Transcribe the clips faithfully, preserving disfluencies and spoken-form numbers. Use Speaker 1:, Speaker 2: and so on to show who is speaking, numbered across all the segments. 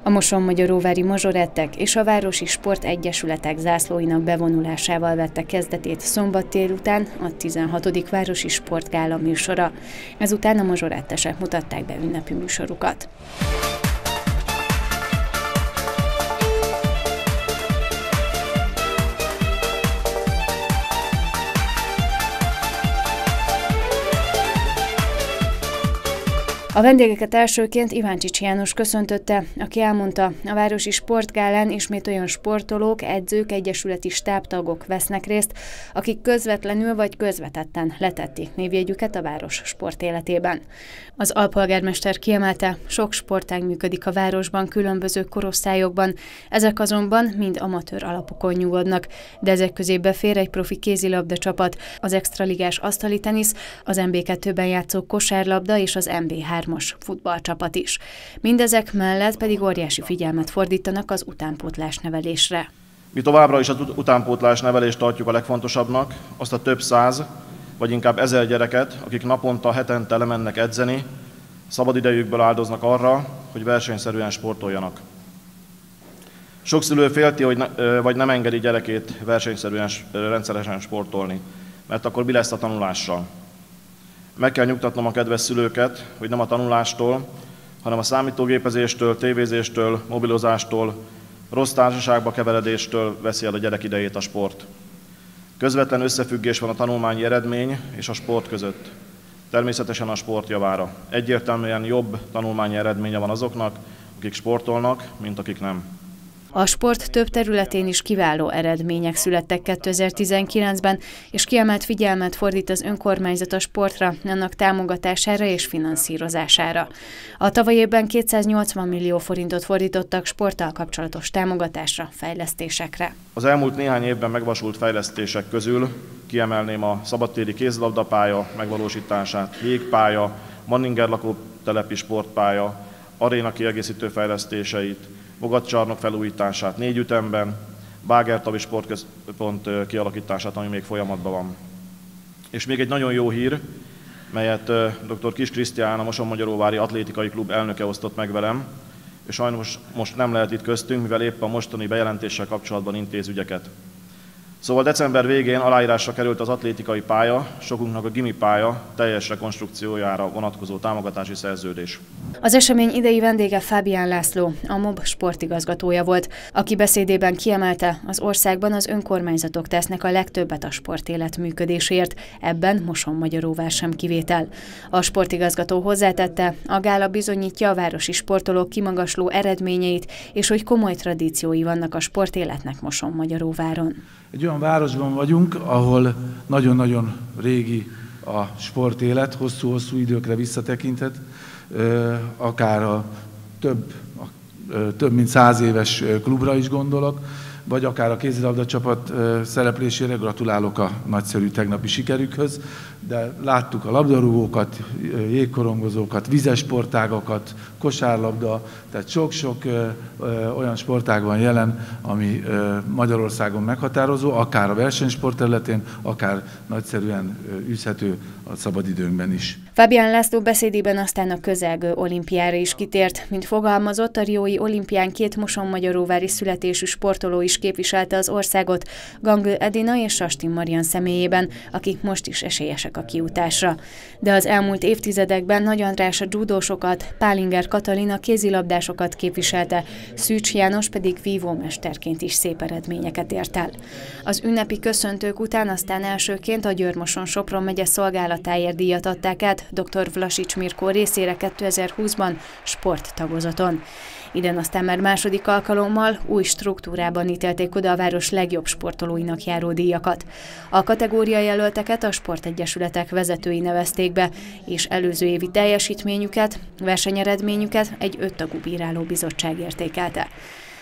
Speaker 1: A Mosonmagyaróvári Mazsorettek és a Városi Sportegyesületek zászlóinak bevonulásával vette kezdetét szombat délután a tizenhatodik Városi Sportgála műsora. Ezután a mazsorettesek mutatták be ünnepi műsorukat. A vendégeket elsőként Iváncsics János köszöntötte, aki elmondta, a Városi Sportgálán ismét olyan sportolók, edzők, egyesületi stábtagok vesznek részt, akik közvetlenül vagy közvetetten letették névjegyüket a város sportéletében. Az alpolgármester kiemelte, sok sportág működik a városban különböző korosztályokban, ezek azonban mind amatőr alapokon nyugodnak, de ezek közé befér egy profi kézilabda csapat, az extraligás asztali tenisz, az em bé kettőben játszó kosárlabda és az em bé hármas futballcsapat is. Mindezek mellett pedig óriási figyelmet fordítanak az utánpótlás nevelésre.
Speaker 2: Mi továbbra is az utánpótlás nevelést tartjuk a legfontosabbnak, azt a több száz, vagy inkább ezer gyereket, akik naponta, hetente lemennek edzeni, szabadidejükből áldoznak arra, hogy versenyszerűen sportoljanak. Sok szülő félti, hogy ne, vagy nem engedi gyerekét versenyszerűen, rendszeresen sportolni, mert akkor mi lesz a tanulással. Meg kell nyugtatnom a kedves szülőket, hogy nem a tanulástól, hanem a számítógépezéstől, tévézéstől, mobilozástól, rossz társaságba keveredéstől veszi el a gyerek idejét a sport. Közvetlen összefüggés van a tanulmányi eredmény és a sport között. Természetesen a sport javára. Egyértelműen jobb tanulmányi eredménye van azoknak, akik sportolnak, mint akik nem.
Speaker 1: A sport több területén is kiváló eredmények születtek kétezer-tizenkilencben, és kiemelt figyelmet fordít az önkormányzat a sportra, annak támogatására és finanszírozására. A tavalyi évben kétszáznyolcvan millió forintot fordítottak sporttal kapcsolatos támogatásra, fejlesztésekre.
Speaker 2: Az elmúlt néhány évben megvalósult fejlesztések közül kiemelném a szabadtéri kézilabdapálya megvalósítását, jégpálya, Manninger lakótelepi sportpálya, aréna kiegészítő fejlesztéseit, Bogatcsarnok felújítását négy ütemben, Báger-Tavi sportközpont kialakítását, ami még folyamatban van. És még egy nagyon jó hír, melyet dr. Kiss Krisztián, a Mosonmagyaróvári Atlétikai Klub elnöke osztott meg velem, és sajnos most nem lehet itt köztünk, mivel épp a mostani bejelentéssel kapcsolatban intéz ügyeket. Szóval december végén aláírásra került az atlétikai pálya, sokunknak a gimi pálya teljes rekonstrukciójára vonatkozó támogatási szerződés.
Speaker 1: Az esemény idei vendége Fábián László, a MOB sportigazgatója volt, aki beszédében kiemelte, az országban az önkormányzatok tesznek a legtöbbet a sportélet működésért, ebben Mosonmagyaróvár sem kivétel. A sportigazgató hozzátette, a gála bizonyítja a városi sportolók kimagasló eredményeit, és hogy komoly tradíciói vannak a sportéletnek Mosonmagyaróváron.
Speaker 3: Egy olyan városban vagyunk, ahol nagyon-nagyon régi a sportélet, hosszú-hosszú időkre visszatekinthet, akár a több, a több mint száz éves klubra is gondolok, vagy akár a kézilabda csapat szereplésére, gratulálok a nagyszerű tegnapi sikerükhöz, de láttuk a labdarúgókat, jégkorongozókat, vizes sportágakat, kosárlabda, tehát sok-sok olyan sportág van jelen, ami Magyarországon meghatározó, akár a versenysport területén, akár nagyszerűen űzhető a szabadidőnkben is.
Speaker 1: Fábián László beszédében aztán a közelgő olimpiára is kitért, mint fogalmazott, a riói olimpián két mosonmagyaróvári születésű sportoló is képviselte az országot, Gangő Edina és Sastin Marian személyében, akik most is esélyesek a kijutásra. De az elmúlt évtizedekben Nagy András a judósokat, Pálinger Katalin a kézilabdásokat képviselte, Szűcs János pedig vívómesterként is szép eredményeket ért el. Az ünnepi köszöntők után aztán elsőként a Győr-Moson-Sopron megye szolgálatáért díjat adták át dr. Vlasics Mirkó részére kétezer-húszban sporttagozaton. Idén aztán már második alkalommal új struktúrában ítélték oda a város legjobb sportolóinak járó díjakat. A kategória jelölteket a sportegyesületek vezetői nevezték be, és előző évi teljesítményüket, versenyeredményüket egy öttagú bírálóbizottság értékelte.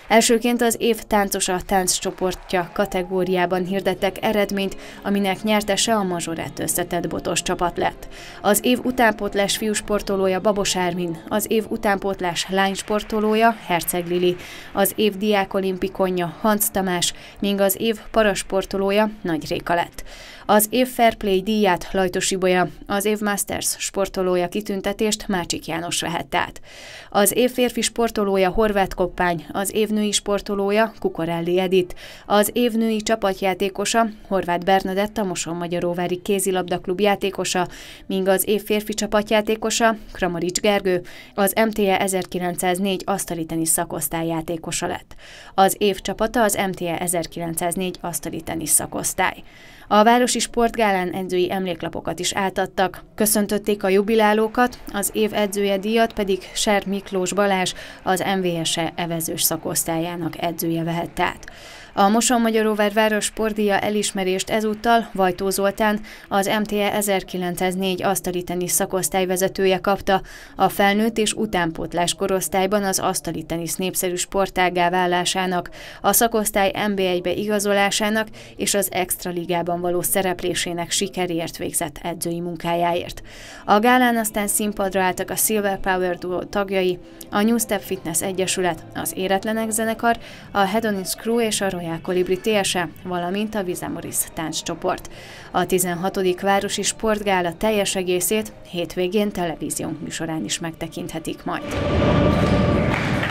Speaker 1: Elsőként az év táncosa tánccsoportja kategóriában hirdettek eredményt, aminek nyertese a mazsorett összetett botos csapat lett. Az év utánpótlás fiúsportolója Babos Ármin, az év utánpótlás lánysportolója Herceg Lili, az év diákolimpikonja Hans Tamás, míg az év parasportolója Nagy Réka lett. Az év Fair Play díját Lajtos Ibolya, az év Masters sportolója kitüntetést Mácsik János vehette át. Az év férfi sportolója Horváth Koppány, az év női sportolója Kukorelli Edit, az év női csapatjátékosa Horváth Bernadett, a Mosonmagyaróvári kézilabdaklub játékosa, míg az év férfi csapatjátékosa Kramarics Gergő, az em té e ezerkilencszáznégy asztali tenisz szakosztály játékosa lett. Az év csapata az em té e ezerkilencszáznégy asztali tenisz szakosztály. A városi sportgálán edzői emléklapokat is átadtak. Köszöntötték a jubilálókat, az év edzője díjat pedig Ser Miklós Balázs, az em vé es e evezős szakosztályának edzője vehette át. A Mosonmagyaróvár város sportdíja elismerést ezúttal Vajtó Zoltán, az em té e ezerkilencszáznégy asztali tenisz szakosztály vezetője kapta, a felnőtt és utánpótlás korosztályban az asztali tenisz népszerű sportággá válásának, a szakosztály en bé egybe igazolásának és az extraligában való szereplésének sikeréért végzett edzői munkájáért. A gálán aztán színpadra álltak a Silver Power Duo tagjai, a New Step Fitness Egyesület, az Éretlenek zenekar, a Hedonist Crew és a Royal Colibri té es e, valamint a Vizemoris tánccsoport. A tizenhatodik városi sportgála teljes egészét hétvégén televíziónk műsorán is megtekinthetik majd.